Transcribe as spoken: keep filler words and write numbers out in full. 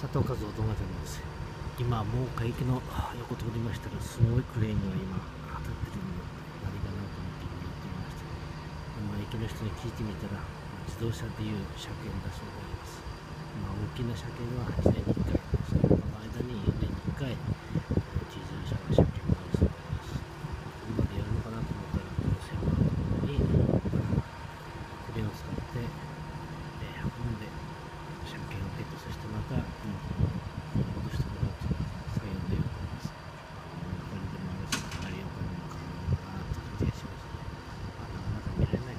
佐藤和夫動画でです。今もう海域の横通りましたら、すごいクレーンが今当たってるので何かなと思って今寄ってみました。今駅の人に聞いてみたら、自動車でいう車検だそうであります。まあ、大きな車検ははちねんにいっかいです。この間によねんにいっかい自動車の車検があるそうであります。今までやるのかなと思ったら、この線路のところにクレーンを使って、えー、運んで車検を受けて、そしてまた、うん戻してもらうという作業のようです。これでもあれかなりお金もかかるのかなという気がしますね。まあ、なかなか見られない